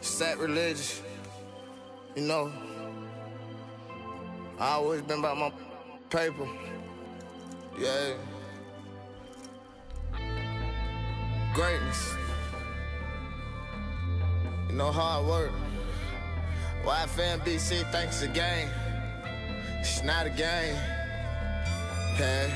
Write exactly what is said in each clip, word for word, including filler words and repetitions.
sacrilegious, you know. I always been about my paper, yeah. Greatness, you know, hard work. Y F N B C thinks it's a game. It's not a game. Hey,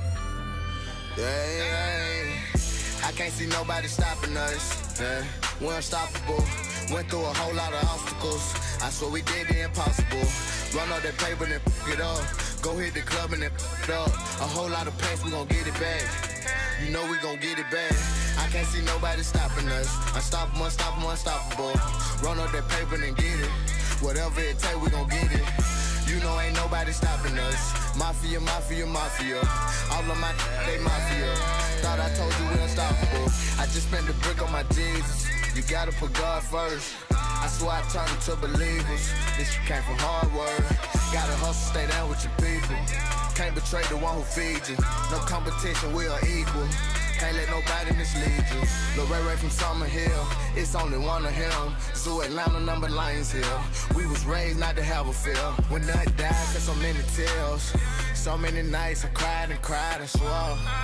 yeah, yeah. I can't see nobody stopping us. Yeah. We're unstoppable. Went through a whole lot of obstacles. I swear we did the impossible. Run up that paper and then f it up. Go hit the club and then f it up. A whole lot of pace, we gon' get it back. You know we gon' get it back. I can't see nobody stopping us. Unstoppable, unstoppable, unstoppable. Run up that paper and then get it. Whatever it take, we gon' get it. You know ain't nobody stopping us. Mafia, mafia, mafia. All of my they mafia. Thought I told you we unstoppable. I just spent the brick on my Jesus. You gotta put God first. I swear I turned them to believers. This shit came from hard work. Gotta hustle, stay down with your people. Can't betray the one who feeds you. No competition, we are equal. Can't let nobody mislead you. Lil Ray Ray from Summer Hill, it's only one of him. Zoo Atlanta, number Lions Hill. We was raised not to have a feel. When none died, there's so many tears. So many nights I cried and cried and swore.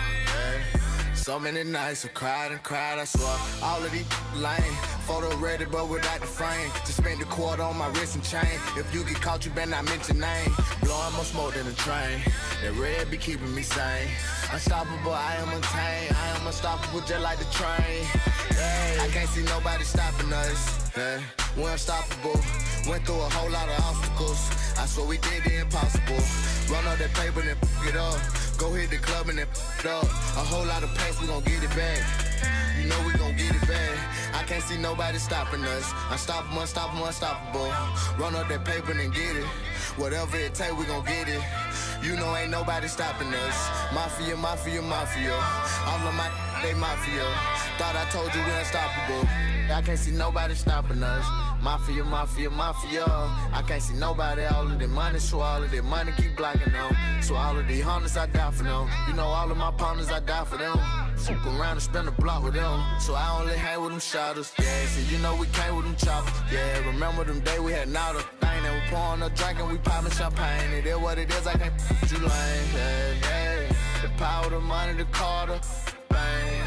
Yeah. So many nights I cried and cried, I swear. All of these lame, photo ready but without the frame. Just spent the quarter on my wrist and chain. If you get caught, you better not mention name. Blowing more smoke than a train. That red be keeping me sane. Unstoppable, I am untamed. I am unstoppable just like the train. Hey, I can't see nobody stopping us. Hey, we're unstoppable. Went through a whole lot of obstacles. I swear we did the impossible. Run up that paper and then f it up. Go hit the club and then f it up. A whole lot of pace, we gon' get it back. You know we gon' get it back. I can't see nobody stopping us. Unstoppable, unstoppable, unstoppable. Run up that paper and then get it. Whatever it take, we gon' get it. You know ain't nobody stopping us. Mafia, mafia, mafia. All of my they mafia. Thought I told you we unstoppable. I can't see nobody stopping us. Mafia, mafia, mafia. I can't see nobody. All of their money, so all of their money keep blocking them. So all of these hunters, I die for them. You know all of my partners, I die for them. Fuck around and spend a block with them. So I only hang with them shotters. Yeah, see, you know we came with them choppers. Yeah, remember them days we had not a thing. And we pouring up drinking, we popping champagne. It is what it is, I can't f*** you lame. Yeah, yeah. The power, the money, the car, the bang.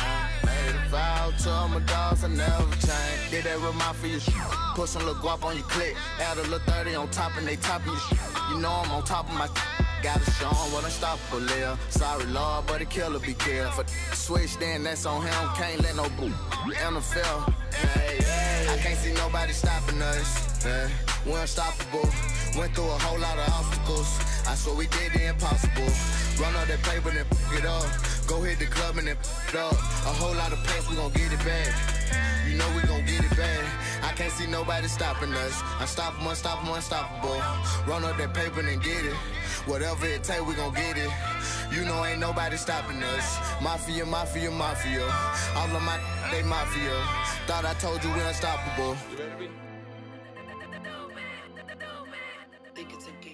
Vow to all my dogs, I never change. Did that real mafia shit. Put some little guap on your click. Add a little thirty on top and they topping your shit. You know I'm on top of my gotta show him what unstoppable live. Sorry Lord, but the killer be killed. For switch then that's on him. Can't let no boo N F L. Hey, hey. I can't see nobody stopping us. Yeah. We're unstoppable. Went through a whole lot of obstacles. I swear we did the impossible. Run up that paper and then f it up. Go hit the club and then f it up. A whole lot of pace, we gon' get it back. You know we gon' get it back. I can't see nobody stopping us. Unstoppable, unstoppable, unstoppable. Run up that paper and then get it. Whatever it take, we gon' get it. You know ain't nobody stopping us. Mafia, mafia, mafia. All of my they mafia. Thought I told you we unstoppable. You ready? Think it's a game.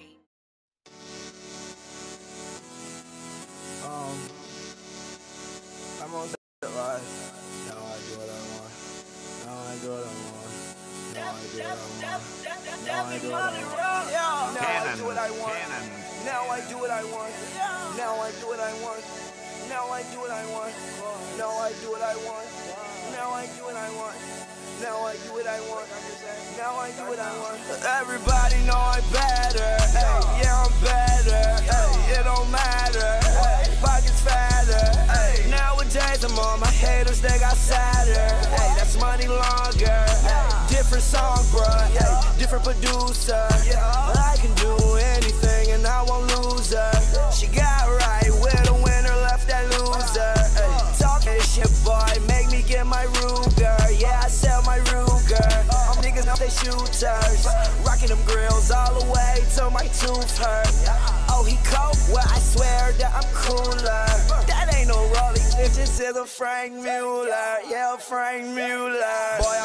Um, I'm on that ride. Now I do what I want. Now I do what I want. Now I do what I want. Now I do what I want. Now I do what I want. Now I do what I want. Now I do what I want. Now I do what I want. Now I do what I want. Now I do what I want. Now I do what I want. Now I do what I want. Everybody know I'm better. Ay, yeah, I'm better. Ay, it don't matter. Ay, pockets fatter. Ay, nowadays I'm on my haters, they got sadder. Ay, that's money longer. Ay, different song, bruh. Ay, different producer. I can do anything and I won't lose her. She got right with a winner, left that loser. Ay, talk that shit, boy. Make me get my Ruger. Yeah, I sell my Ruger. I'm niggas now they shooters. Rocking them grills all the way till my tooth hurt. Oh, he cold? Well, I swear that I'm cooler. That ain't no Rolling, this is a Frank Mueller. Yeah, Frank Mueller. Boy, I start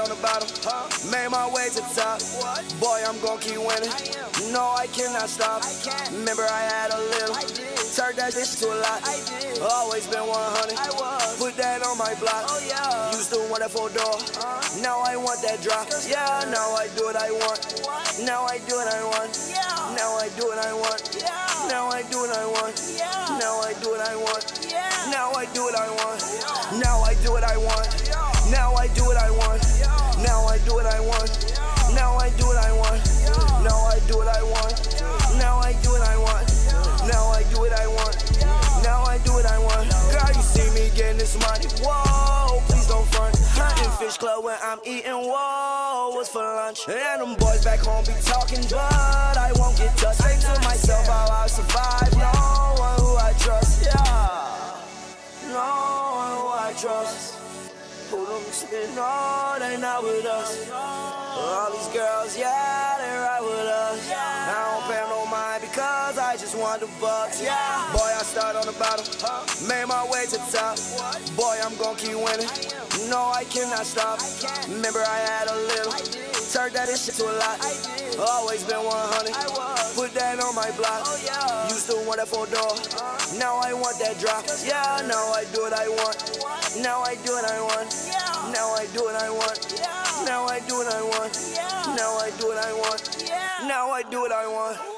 on the bottom, made my way to the top. Boy, I'm gon' keep winning. No, I cannot stop. Remember I had a little, turned that bitch to a lot. Always been one hundred, put that on my block. Used to want that four door, now I want that drop. Yeah, now I do what I want. Now I do what I want. Now I do what I want. Now I do what I want. Now I do what I want. Now I do what I want. Now I do what I want. Now I do what I want. Now I do what I want. Now I do what I want. Now I do what I want. Now I do what I want. Now I do what I want. Now I do what I want. Girl, you see me getting this money. Whoa, please don't front. In Fish Club when I'm eating. Whoa, what's for lunch? And them boys back home be talking, but I won't get touched. Say to myself how I survive. No one who I trust. Yeah. No one who I trust. Who them spit? No, they not with us. All these girls, yeah, they right with us. I don't pay no mind because I just want the bucks. Yeah. Boy, I start on the bottom, made my way to the top. Boy, I'm gon' keep winning. No, I cannot stop. Remember I had a little, turned that shit to a lot. Always been one hundred, put that on my block. Used to want that four door, now I want that drop. Yeah, now I do what I want. Now I do what I want. Now I do what I want. Now I do what I want. Now I do what I want. Now I do what I want.